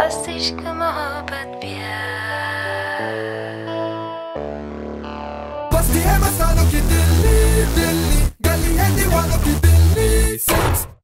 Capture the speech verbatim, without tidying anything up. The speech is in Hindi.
रास्त इश्क मोहब्बत प्यार बस्ती है मसालों की दिल्ली दिल्ली, गली है दीवानों की दिल्ली। सेक्स